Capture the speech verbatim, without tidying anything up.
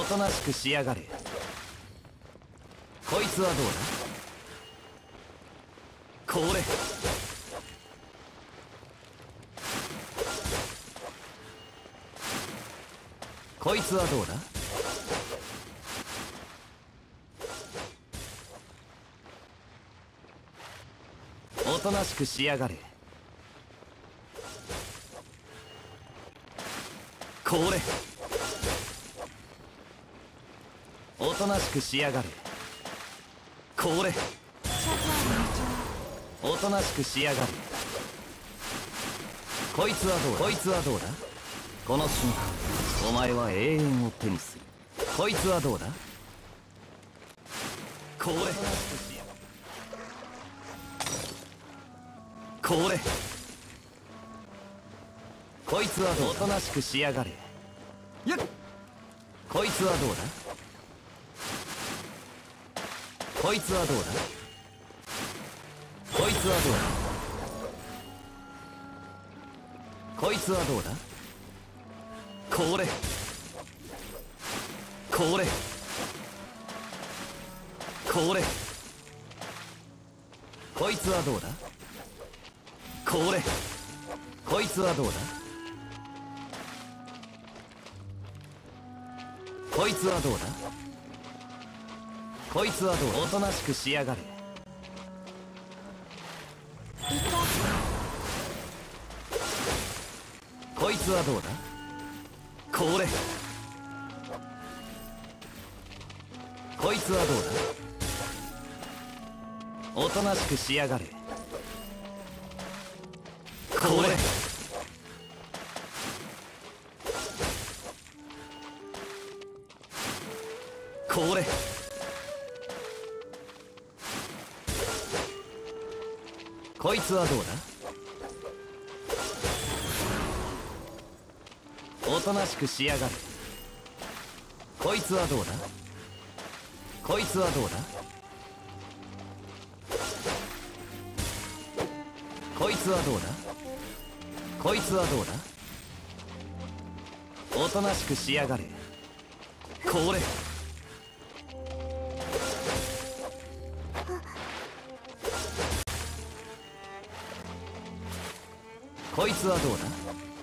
となしくしやがれ。こいつはどうだ。これこいつはどうだ。おとなしくしやがれ。これおとなしくしやがれ。これおとなしくしやがれ。こいつはどうだ。こいつはどうだ。この瞬間お前は永遠を手にする。こいつはどうだ。これこれこいつはどうだ。おとなしくしやがれ。やっこいつはどうだ。こいつはどうだ。こいつはどうだ。こいつはどうだ。これこれこれこいつはどうだ。これこいつはどうだ。こいつはどうだ。こいつはどうだ。おとなしくしやがれ。こいつはどうだ。これこいつはどうだ。おとなしくしやがれ。これこれこいつはどうだ。おとなしくしやがれ。こいつはどうだ。こいつはどうだ。こいつはどうだ。こいつはどうだ。おとなしくしやがれ。これこいつはどうだ。